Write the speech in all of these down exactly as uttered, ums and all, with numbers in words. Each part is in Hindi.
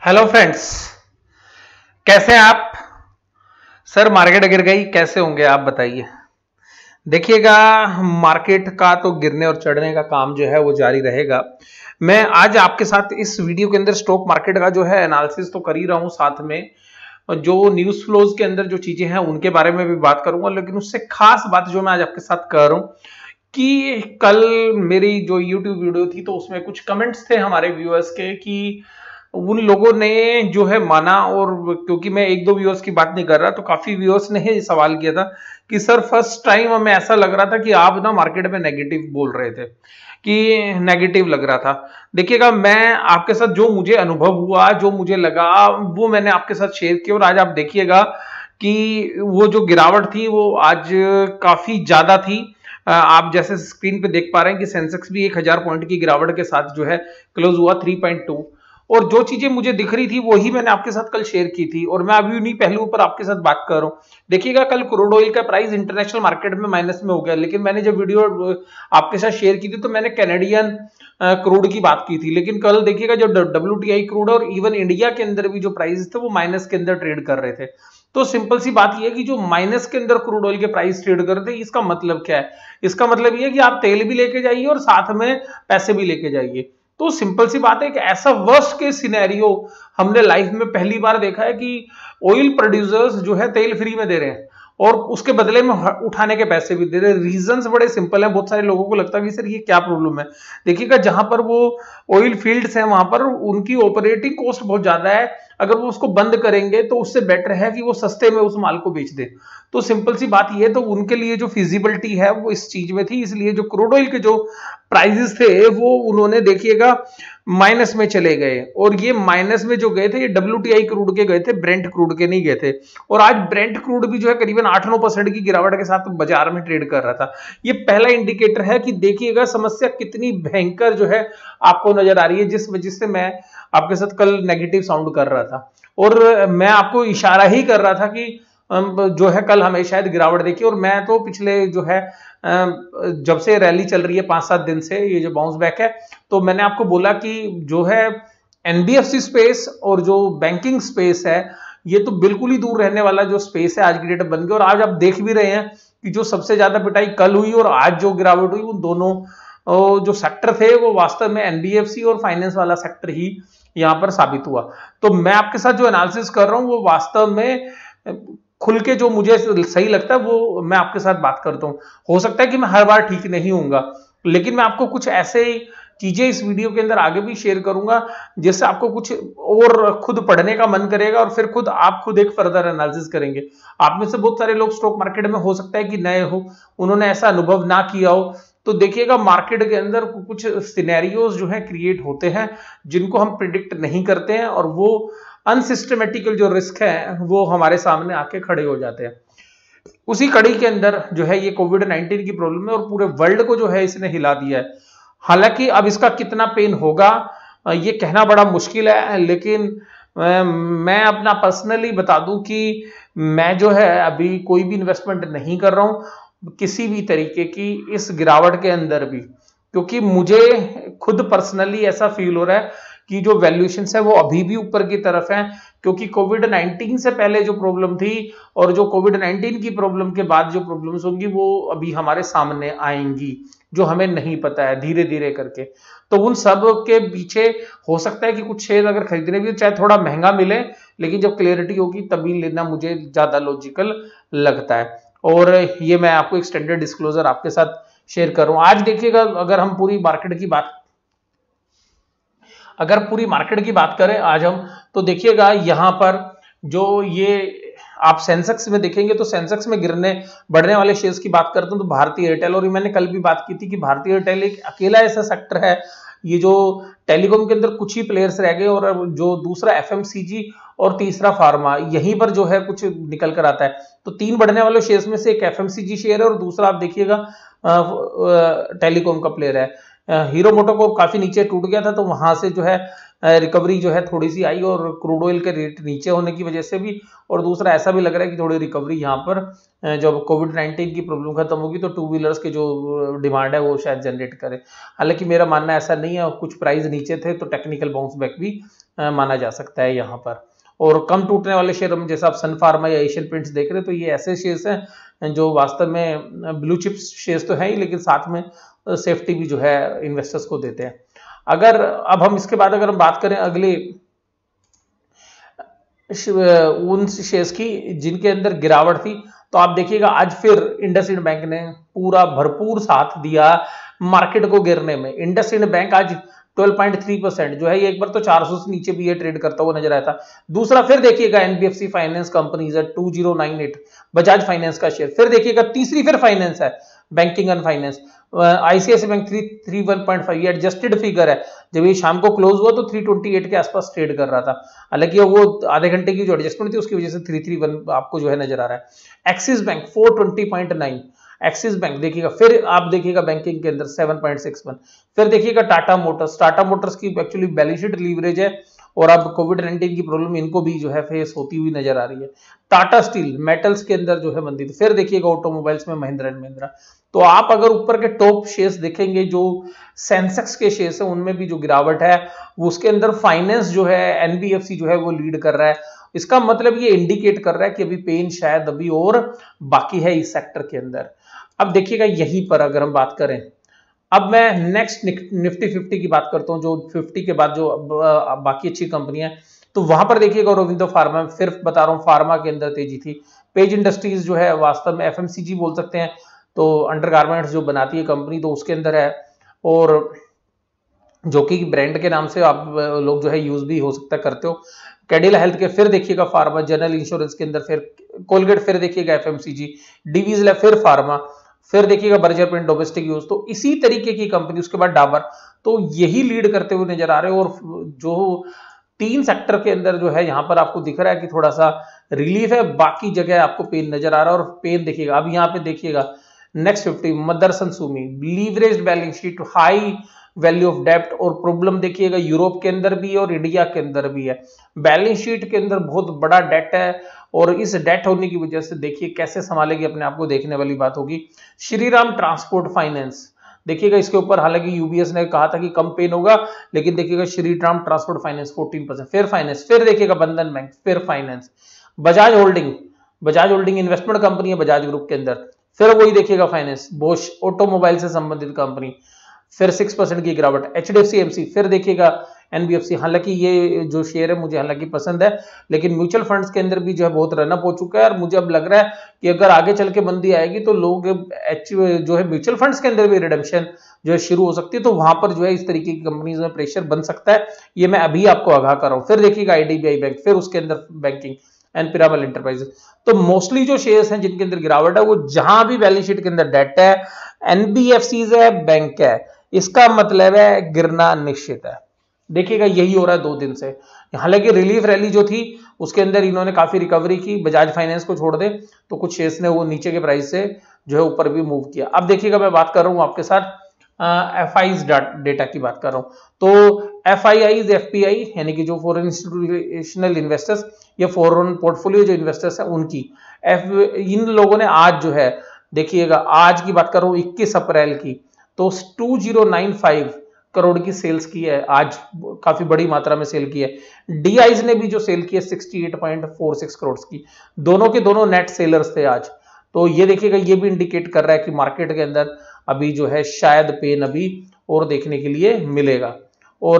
हेलो फ्रेंड्स, कैसे हैं आप। सर मार्केट गिर गई, कैसे होंगे आप बताइए। देखिएगा, मार्केट का तो गिरने और चढ़ने का काम जो है वो जारी रहेगा। मैं आज आपके साथ इस वीडियो के अंदर स्टॉक मार्केट का जो है एनालिसिस तो कर ही रहा हूं, साथ में जो न्यूज फ्लोज के अंदर जो चीजें हैं उनके बारे में भी बात करूंगा। लेकिन उससे खास बात जो मैं आज आपके साथ कर रहा हूं कि कल मेरी जो यूट्यूब वीडियो थी तो उसमें कुछ कमेंट्स थे हमारे व्यूअर्स के कि उन लोगों ने जो है माना, और क्योंकि मैं एक दो व्यूअर्स की बात नहीं कर रहा तो काफी व्यूअर्स ने ये सवाल किया था कि सर फर्स्ट टाइम हमें ऐसा लग रहा था कि आप ना मार्केट में नेगेटिव बोल रहे थे, कि नेगेटिव लग रहा था। देखिएगा, मैं आपके साथ जो मुझे अनुभव हुआ, जो मुझे लगा, वो मैंने आपके साथ शेयर किया। और आज आप देखिएगा कि वो जो गिरावट थी वो आज काफी ज्यादा थी। आप जैसे स्क्रीन पे देख पा रहे हैं कि सेंसेक्स भी एक हजार पॉइंट की गिरावट के साथ जो है क्लोज हुआ थ्री पॉइंट टू। और जो चीजें मुझे दिख रही थी वही मैंने आपके साथ कल शेयर की थी, और मैं अभी उन्हीं पहलुओं पर आपके साथ बात कर रहा हूं। देखिएगा, कल क्रूड ऑयल का प्राइस इंटरनेशनल मार्केट में माइनस में हो गया, लेकिन मैंने जब वीडियो आपके साथ शेयर की थी तो मैंने कैनेडियन क्रूड की बात की थी। लेकिन कल देखिएगा, जो डब्ल्यूटीआई क्रूड और इवन इंडिया के अंदर भी जो प्राइस थे वो माइनस के अंदर ट्रेड कर रहे थे। तो सिंपल सी बात यह है कि जो माइनस के अंदर क्रूड ऑयल के प्राइस ट्रेड कर रहे थे, इसका मतलब क्या है? इसका मतलब यह है कि आप तेल भी लेके जाइए और साथ में पैसे भी लेके जाइए। तो सिंपल सी बात है कि ऐसा वर्स्ट के सिनेरियो हमने लाइफ में पहली बार देखा है कि ऑयल प्रोड्यूसर्स जो है तेल फ्री में दे रहे हैं और उसके बदले में उठाने के पैसे भी दे रहे हैं। रीजंस बड़े सिंपल हैं। बहुत सारे लोगों को लगता है कि सर ये क्या प्रॉब्लम है। देखिएगा, जहां पर वो ऑयल फील्ड्स हैं वहां पर उनकी ऑपरेटिंग कॉस्ट बहुत ज्यादा है। अगर वो उसको बंद करेंगे तो उससे बेटर है कि वो सस्ते में उस माल को बेच दे। तो सिंपल सी बात ये, तो उनके लिए जो फिजिबिलिटी है वो इस चीज में थी, इसलिए जो क्रूड ऑयल के जो प्राइसेस थे वो उन्होंने देखिएगा माइनस में चले गए। और ये माइनस में जो गए थे ये डब्ल्यूटीआई क्रूड के गए थे, ब्रेंट क्रूड के नहीं गए थे। और आज ब्रेंट क्रूड भी जो है करीबन आठ नौ परसेंट की गिरावट के साथ बाजार में ट्रेड कर रहा था। ये पहला इंडिकेटर है कि देखिएगा समस्या कितनी भयंकर जो है आपको नजर आ रही है, जिस वजह से मैं आपके साथ कल नेगेटिव साउंड कर रहा था। और मैं आपको इशारा ही कर रहा था कि जो है कल हमें शायद गिरावट देखिए। और मैं तो पिछले जो है जब से रैली चल रही है पांच सात दिन से, ये जो बाउंस बैक है, तो मैंने आपको बोला कि जो है एनबीएफसी स्पेस और जो बैंकिंग स्पेस है ये तो बिल्कुल ही दूर रहने वाला जो स्पेस है आज की डेट में बन गया। और आज आप देख भी रहे हैं कि जो सबसे ज्यादा पिटाई कल हुई और आज जो गिरावट हुई, उन दोनों जो सेक्टर थे वो वास्तव में एनबीएफसी और फाइनेंस वाला सेक्टर ही यहां पर साबित हुआ। तो मैं आपके साथ जो एनालिसिस कर रहा हूं वो वास्तव में खुल के जो मुझे सही लगता है वो मैं आपके साथ बात करता हूं। हो सकता है कि मैं हर बार ठीक नहीं होऊंगा, लेकिन मैं आपको कुछ ऐसे चीजें इस वीडियो के अंदर आगे भी शेयर करूंगा जिससे आपको कुछ और खुद पढ़ने का मन करेगा और फिर खुद आप खुद एक फर्दर एनालिसिस करेंगे। आप में से बहुत सारे लोग स्टॉक मार्केट में हो सकता है कि नए हो, उन्होंने ऐसा अनुभव ना किया हो। तो देखिएगा, मार्केट के अंदर कुछ सिनेरियोज जो है क्रिएट होते हैं जिनको हम प्रिडिक्ट नहीं करते हैं, और वो अनसिस्टमेटिकल जो रिस्क है वो हमारे सामने आके खड़े हो जाते हैं। उसी कड़ी के अंदर जो है ये कोविड नाइनटीन की प्रॉब्लम है और पूरे वर्ल्ड को जो है इसने हिला दिया है। हालांकि अब इसका कितना पेन होगा ये कहना बड़ा मुश्किल है, लेकिन मैं अपना पर्सनली बता दूं कि मैं जो है अभी कोई भी इन्वेस्टमेंट नहीं कर रहा हूं किसी भी तरीके की इस गिरावट के अंदर भी, क्योंकि मुझे खुद पर्सनली ऐसा फील हो रहा है कि जो वैल्यूएशंस है वो अभी भी ऊपर की तरफ है। क्योंकि कोविड नाइनटीन से पहले जो प्रॉब्लम थी और जो कोविड नाइनटीन की प्रॉब्लम के बाद जो प्रॉब्लम्स होंगी वो अभी हमारे सामने आएंगी, जो हमें नहीं पता है, धीरे धीरे करके। तो उन सब के पीछे हो सकता है कि कुछ शेयर अगर खरीदने भी चाहे थोड़ा महंगा मिले, लेकिन जब क्लियरिटी होगी तभी लेना मुझे ज्यादा लॉजिकल लगता है। और ये मैं आपको एक स्टैंडर्ड डिस्क्लोजर आपके साथ शेयर कर रहा हूं। आज देखिएगा, अगर हम पूरी मार्केट की बात अगर पूरी मार्केट की बात करें आज हम, तो देखिएगा यहां पर जो ये आप सेंसेक्स में देखेंगे तो सेंसेक्स में गिरने बढ़ने वाले शेयर्स की बात करते हैं तो भारतीय एयरटेल, और मैंने कल भी बात की थी कि भारतीय एयरटेल एक अकेला ऐसा सेक्टर है, ये जो टेलीकॉम के अंदर कुछ ही प्लेयर्स रह गए, और जो दूसरा एफएमसीजी और तीसरा फार्मा, यहीं पर जो है कुछ निकल कर आता है। तो तीन बढ़ने वाले शेयर्स में से एक एफएमसीजी शेयर है और दूसरा आप देखिएगा टेलीकॉम का प्लेयर है। हीरो मोटोकॉर्प काफी नीचे टूट गया था, तो वहां से जो है रिकवरी जो है थोड़ी सी आई, और क्रूड ऑयल के रेट नीचे होने की वजह से भी, और दूसरा ऐसा भी लग रहा है कि थोड़ी रिकवरी यहाँ पर जब कोविड नाइन्टीन की प्रॉब्लम खत्म होगी तो टू व्हीलर्स की जो डिमांड है वो शायद जनरेट करे। हालांकि मेरा मानना ऐसा नहीं है, कुछ प्राइस नीचे थे तो टेक्निकल बाउंस बैक भी माना जा सकता है यहाँ पर। और कम टूटने वाले शेयर में जैसे आप सन फार्मा या एशियन पेंट्स देख रहे हैं, तो ये ऐसे शेयर्स हैं जो वास्तव में ब्लू चिप्स शेयर्स तो है ही, लेकिन साथ में सेफ्टी भी जो है इन्वेस्टर्स को देते हैं। अगर अब हम इसके बाद अगर हम बात करें अगले उन शेयर्स की जिनके अंदर गिरावट थी, तो आप देखिएगा आज फिर इंडसइंड बैंक ने पूरा भरपूर साथ दिया मार्केट को गिरने में। इंडसइंड बैंक आज बारह पॉइंट तीन परसेंट जो है, ये एक बार तो चार सौ से नीचे भी ये ट्रेड करता हुआ नजर आया था। दूसरा फिर देखिएगा एनबीएफसी फाइनेंस कंपनीज है two zero nine eight, Bajaj finance का शेयर। फिर देखिएगा तीसरी फिर फाइनेंस है, banking and finance, ICICI bank three three one point five, ये एडजस्टेड फिगर है। जब ये शाम को क्लोज हुआ तो तीन सौ अट्ठाईस के आसपास ट्रेड कर रहा था, हालांकि वो आधे घंटे की जो एडजस्टमेंट थी उसकी वजह से तीन सौ इकतीस आपको जो है नजर आ रहा है। एक्सिस बैंक चार सौ बीस पॉइंट नौ, एक्सिस बैंक देखिएगा। फिर आप देखिएगा बैंकिंग के अंदर सात पॉइंट सिक्स वन। फिर देखिएगा टाटा मोटर्स, टाटा मोटर्स की एक्चुअली बैलेंस शीट लीवरेज है और अब कोविड नाइन्टीन की प्रॉब्लम इनको भी जो है फेस होती हुई नजर आ रही है। टाटा स्टील मेटल्स के अंदर जो है मंदी। फिर देखिएगा ऑटोमोबाइल्स में महिंद्रा एंड महिंद्रा। तो आप अगर ऊपर के टॉप शेयर्स देखेंगे जो सेंसेक्स के शेयर्स हैं उनमें भी जो गिरावट है वो उसके अंदर फाइनेंस जो है एनबीएफसी जो है वो लीड कर रहा है। इसका मतलब ये इंडिकेट कर रहा है कि अभी पेन शायद अभी और बाकी है इस सेक्टर के अंदर। अब देखिएगा यहीं पर अगर हम बात करें, अब मैं नेक्स्ट निफ्टी फिफ्टी की बात करता हूं, जो फिफ्टी के बाद जो बाकी अच्छी कंपनियां, तो वहां पर देखिएगा रविंद्र फार्मा, फिर बता रहा हूं फार्मा के अंदर तेजी थी। पेज इंडस्ट्रीज जो है वास्तव में एफएमसीजी बोल सकते हैं, तो अंडरगारमेंट्स जो बनाती है कंपनी तो उसके अंदर है, और जो कि ब्रांड के नाम से आप लोग जो है यूज भी हो सकता है करते हो। कैडिला हेल्थ के, फिर देखिएगा फार्मा, जनरल इंश्योरेंस के अंदर फिर कोलगेट, फिर देखिएगा एफएमसीजी, डिवीज लैब, फिर फार्मा, फिर देखिएगा बर्जर पेंट डोमेस्टिक यूज, तो इसी तरीके की कंपनी, उसके बाद डाबर, तो यही लीड करते हुए नजर आ रहे हैं। और जो तीन सेक्टर के अंदर जो है यहाँ पर आपको दिख रहा है कि थोड़ा सा रिलीफ है, बाकी जगह आपको पेन नजर आ रहा है। और पेन देखिएगा अब यहाँ पे देखिएगा next fifty, Motherson Sumi, leveraged balance sheet, high value of डेप्ट, और प्रॉब्लम देखिएगा यूरोप के अंदर भी है और इंडिया के अंदर भी है। बैलेंस शीट के अंदर बहुत बड़ा डेट है और इस डेट होने की वजह से देखिए कैसे संभालेगी अपने आप को, देखने वाली बात होगी। श्रीराम ट्रांसपोर्ट फाइनेंस देखिएगा, इसके ऊपर हालांकि यूबीएस ने कहा था कि कम पेन होगा, लेकिन देखिएगा श्रीराम ट्रांसपोर्ट फाइनेंस चौदह परसेंट, फिर फाइनेंस, फिर देखिएगा बंधन बैंक, फिर finance, Bajaj holding, Bajaj holding investment company है बजाज ग्रुप के अंदर, फिर वही देखिएगा फाइनेंस, बोश ऑटोमोबाइल से संबंधित कंपनी, फिर सिक्स परसेंट की गिरावट, एचडीएफसी एमसी, फिर देखिएगा एनबीएफसी। हालांकि ये जो शेयर है मुझे हालांकि पसंद है, लेकिन म्यूचुअल फंड्स के अंदर भी जो है बहुत रनअप हो चुका है, और मुझे अब लग रहा है कि अगर आगे चल के मंदी आएगी तो लोग जो है म्यूचुअल फंड्स के अंदर भी रिडम्पशन जो है शुरू हो सकती है, तो वहां पर जो है इस तरीके की कंपनीज में प्रेशर बन सकता है। ये मैं अभी आपको आगाह कर रहा हूं। फिर देखिएगा आईडीबीआई बैंक, फिर उसके अंदर बैंकिंग एंड पिरामल एंटरप्राइजेस। तो मोस्टली जो शेयर्स हैं जिनके अंदर गिरावट है वो जहां भी बैलेंस शीट के अंदर डेट है, एनबीएफसीज है, बैंक है, इसका मतलब है गिरना निश्चित है। देखिएगा यही हो रहा है दो दिन से। हालांकि रिलीफ रैली जो थी उसके अंदर इन्होंने काफी रिकवरी की, बजाज फाइनेंस को छोड़ दे तो कुछ शेयर्स ने वो नीचे के प्राइस से जो है ऊपर भी मूव किया। अब देखिएगा मैं बात कर रहा हूं आपके साथ एफ आई डेटा की बात कर रहा हूं, तो F I I F P I यानी कि जो फॉरेन इंस्टीट्यूशनल इन्वेस्टर्स या फॉरेन पोर्टफोलियो जो इन्वेस्टर्स हैं उनकी एफ, इन लोगों ने आज जो है देखिएगा, आज की बात कर रहा हूं इक्कीस अप्रैल की, तो two zero nine five crore की सेल्स की है आज, काफी बड़ी मात्रा में सेल की है। डीआईज ने भी जो सेल की है अड़सठ पॉइंट फोर सिक्स करोड़ की, दोनों के दोनों नेट सेलर्स थे आज। तो ये देखिएगा ये भी इंडिकेट कर रहा है कि मार्केट के अंदर अभी जो है शायद पेन अभी और देखने के लिए मिलेगा। और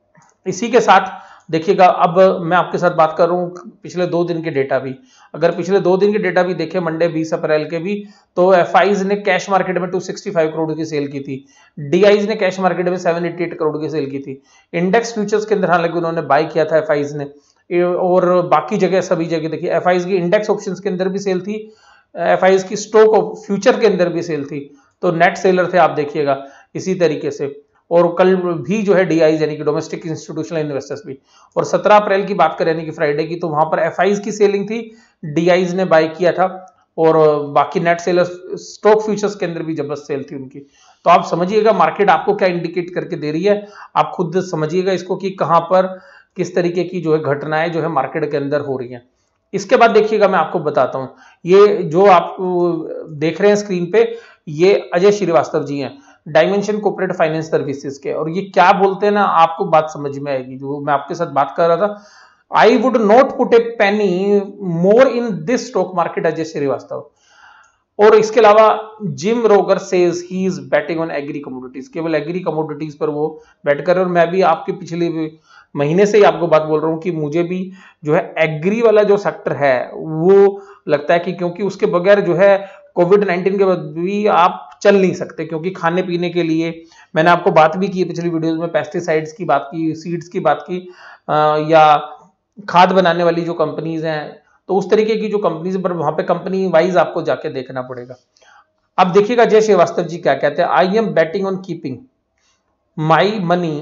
इसी के साथ देखिएगा अब मैं आपके साथ बात कर रहा हूं पिछले दो दिन के डेटा भी। अगर पिछले दो दिन के डेटा भी देखें मंडे बीस अप्रैल के भी, तो एफआईज ने कैश मार्केट में दो सौ पैंसठ करोड़ की सेल की थी, डीआईज ने कैश मार्केट में सात सौ अट्ठासी करोड़ की सेल की थी। इंडेक्स फ्यूचर्स के अंदर हालांकि उन्होंने बाय किया था एफआईज ने, और बाकी जगह सभी जगह देखिए एफआईज की इंडेक्स ऑप्शंस के अंदर भी सेल थी, एफआईज की स्टॉक फ्यूचर के अंदर भी सेल थी, तो नेट सेलर थे आप देखिएगा इसी तरीके से। और कल भी जो है डीआईज यानी कि डोमेस्टिक इंस्टीट्यूशनल इन्वेस्टर्स भी, और सत्रह अप्रैल की बात करें यानी कि फ्राइडे की, तो वहां पर एफआईज की सेलिंग थी, डीआईज ने बाय किया था, और बाकी नेट सेलर्स स्टॉक फ्यूचर्स के अंदर भी जबरदस्त सेल थी उनकी। तो आप समझिएगा मार्केट आपको क्या इंडिकेट करके दे रही है, आप खुद समझिएगा इसको कि कहां पर किस तरीके की जो है घटनाएं जो है मार्केट के अंदर हो रही हैं। इसके बाद देखिएगा मैं आपको बताता हूं, ये जो आप देख रहे हैं स्क्रीन पे, ये अजय श्रीवास्तव जी हैं, डायमेंशन कॉर्पोरेट फाइनेंस सर्विसेज के, और ये क्या बोलते हैं ना, आपको बात समझ में आएगी जो मैं आपके साथ बात कर रहा था। I would not put a penny more in this stock market, Ajay Shrivastava. और इसके अलावा Jim Rogers says he is betting on agri commodities, केवल एग्री कमोडिटीज पर वो बैट कर रहे हैं। और मैं भी आपके पिछले महीने से ही आपको बात बोल रहा हूं कि मुझे भी जो है एग्री वाला जो सेक्टर है वो लगता है कि क्योंकि उसके बगैर जो है कोविड नाइनटीन के बाद भी आप चल नहीं सकते, क्योंकि खाने पीने के लिए मैंने आपको बात भी की पिछली वीडियोस में, पेस्टिसाइड्स की बात की, सीड्स की बात की, आ, या खाद बनाने वाली जो कंपनीज हैं, तो उस तरीके की जो कंपनीज पर वहां पे कंपनी वाइज आपको जाके देखना पड़ेगा। अब देखिएगा जय श्रीवास्तव जी क्या कहते हैं, I am betting on keeping my money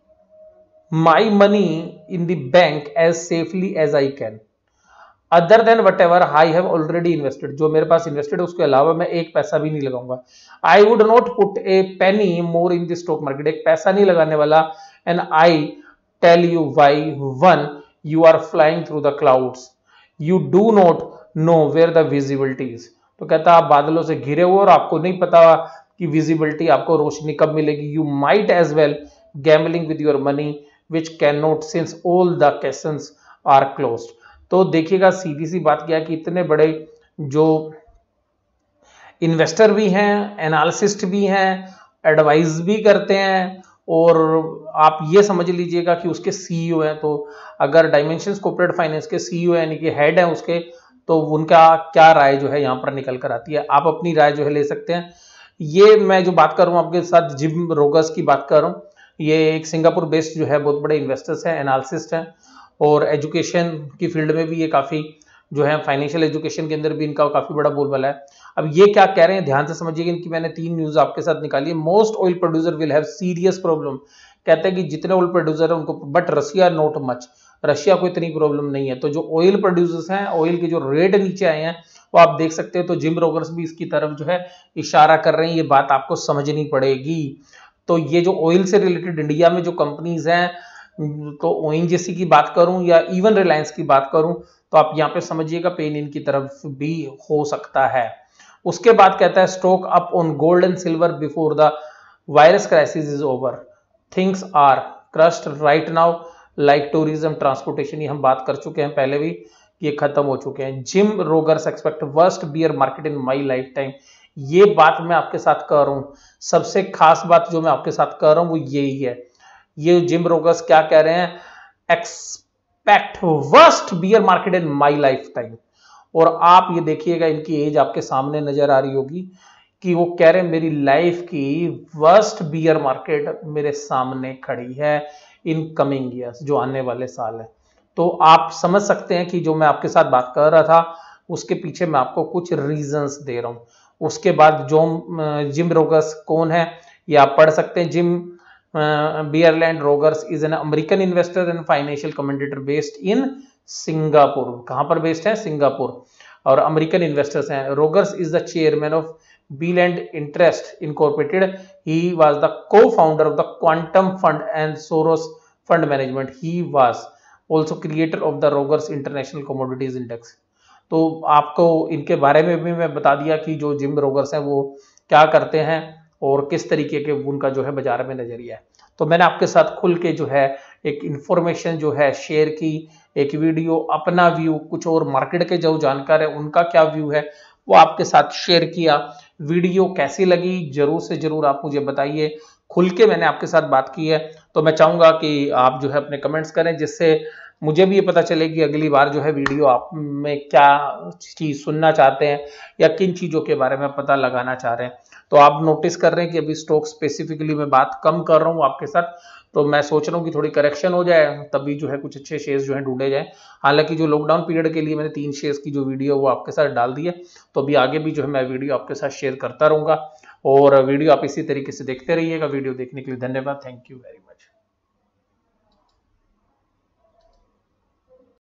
my money in the bank as safely as I can, other than whatever I have already invested, जो मेरे पास इन्वेस्टेड है उसके अलावा मैं एक पैसा भी नहीं लगाऊंगा। I would not put a penny more in the stock market, एक पैसा नहीं लगाने वाला। And I tell you why, when you are flying through the clouds, you do not know where the visibility is, तो कहता आप बादलों से घिरे हुए और आपको नहीं पता कि विजिबिलिटी, आपको रोशनी कब मिलेगी। You might as well gambling with your money which can not since all the casinos are closed. तो देखिएगा सीधी सी बात क्या है कि इतने बड़े जो इन्वेस्टर भी हैं, एनालिसिस्ट भी हैं, एडवाइस भी करते हैं, और आप ये समझ लीजिएगा कि उसके सीईओ हैं। तो अगर डायमेंशंस कॉर्पोरेट फाइनेंस के सीईओ यानी कि हेड है उसके, तो उनका क्या राय जो है यहाँ पर निकल कर आती है, आप अपनी राय जो है ले सकते हैं। ये मैं जो बात कर रहा हूँ आपके साथ जिम रोगर्स की बात कर रहा हूँ, ये एक सिंगापुर बेस्ड जो है बहुत बड़े इन्वेस्टर्स हैं, एनालिसिस्ट हैं, और एजुकेशन की फील्ड में भी ये काफी जो है फाइनेंशियल एजुकेशन के अंदर भी इनका काफी बड़ा बोलबाला है। अब ये क्या कह रहे हैं ध्यान से समझिएगा, इनकी मैंने तीन न्यूज आपके साथ निकाली है। Most oil producer will have serious problem, कहते हैं कि जितने ऑयल प्रोड्यूसर है उनको, but Russia not much, Russia को इतनी प्रॉब्लम नहीं है। तो जो ऑयल प्रोड्यूसर्स हैं, ऑयल के जो रेट नीचे आए हैं वो आप देख सकते हो, तो जिम रोगर्स भी इसकी तरफ जो है इशारा कर रहे हैं, ये बात आपको समझनी पड़ेगी। तो ये जो ऑयल से रिलेटेड इंडिया में जो कंपनीज हैं, तो ओएनजीसी की बात करूं या इवन रिलायंस की बात करूं, तो आप यहां पे समझिएगा पेन इनकी तरफ भी हो सकता है। उसके बाद कहता है stock up on gold and silver before the virus crisis is over, things are crushed right now like tourism transportation, ये हम बात कर चुके हैं पहले भी, ये खत्म हो चुके हैं। Jim Rogers expect worst bear market in my lifetime, ये बात मैं आपके साथ कर रहा हूं, सबसे खास बात जो मैं आपके साथ कर रहा हूं वो यही है। ये जिम रोगर्स क्या कह रहे हैं, expect worst bear market in my lifetime, और आप ये देखिएगा इनकी एज आपके सामने नजर आ रही होगी कि वो कह रहे हैं मेरी लाइफ की वर्स्ट बियर मार्केट मेरे सामने खड़ी है इन कमिंग ईयर्स, जो आने वाले साल है। तो आप समझ सकते हैं कि जो मैं आपके साथ बात कर रहा था उसके पीछे मैं आपको कुछ रीजंस दे रहा हूं। उसके बाद जो जिम रोगर्स कौन है ये आप पढ़ सकते हैं। Jim Beeland Rogers is an American investor and financial commentator based in Singapore. कहां पर बेस्ड है, सिंगापुर, और अमेरिकन इन्वेस्टर्स हैं। Rogers is the chairman of Beeland Interests Incorporated, he was the co-founder of the Quantum Fund and Soros Fund Management, he was also creator of the Rogers International Commodities Index। तो आपको इनके बारे में भी मैं बता दिया कि जो जिम रोगर्स हैं वो क्या करते हैं और किस तरीके के उनका जो है बाजार में नजरिया है। तो मैंने आपके साथ खुल के जो है एक इंफॉर्मेशन जो है शेयर की, एक वीडियो, अपना व्यू, कुछ और मार्केट के जो जानकार है उनका क्या व्यू है वो आपके साथ शेयर किया। वीडियो कैसी लगी जरूर से जरूर आप मुझे बताइए, खुल के मैंने आपके साथ बात की है। तो मैं चाहूंगा कि आप जो है अपने कमेंट्स करें, जिससे मुझे भी ये पता चले कि अगली बार जो है वीडियो आप में क्या चीज सुनना चाहते हैं या किन चीजों के बारे में पता लगाना चाह रहे हैं। तो आप नोटिस कर रहे हैं कि अभी स्टॉक स्पेसिफिकली मैं बात कम कर रहा हूं आपके साथ, तो मैं सोच रहा हूं कि थोड़ी करेक्शन हो जाए तभी जो है कुछ अच्छे शेयर्स जो है ढूंढे जाए। हालांकि जो लॉकडाउन पीरियड के लिए मैंने तीन शेयर्स की जो वीडियो वो आपके साथ डाल दी है, तो अभी आगे भी जो है मैं वीडियो आपके साथ शेयर करता रहूंगा, और वीडियो आप इसी तरीके से देखते रहिएगा। वीडियो देखने के लिए धन्यवाद, थैंक यू वेरी मच।